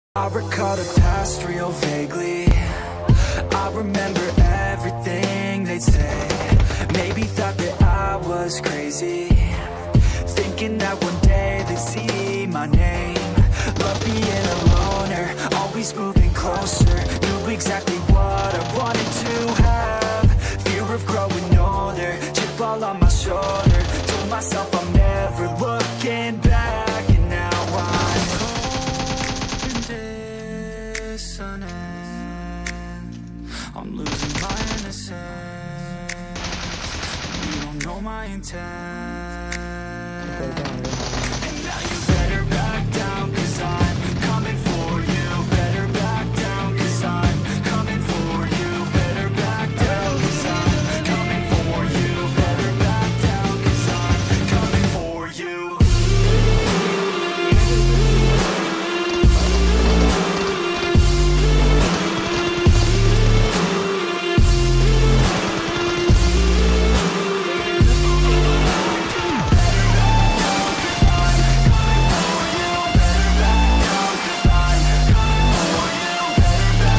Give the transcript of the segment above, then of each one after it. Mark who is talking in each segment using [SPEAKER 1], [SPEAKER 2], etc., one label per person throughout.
[SPEAKER 1] I recall the past real vaguely. I remember everything they'd say. Maybe thought that I was crazy, thinking that one day they'd see my name. Love being a loner, always moving closer. Knew exactly what I wanted to have. Fear of growing older, chip all on my shoulder. Told myself I'm never looking back, and now I'm cold and dissonant. I'm losing my innocence. You don't know my intent. And now you better back down, 'cause I'm coming for you. Better back down, 'cause I'm coming for you. Better back down, 'cause I'm coming for you. Better back down, 'cause I'm coming for you.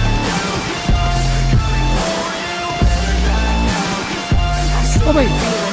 [SPEAKER 2] Oh wait.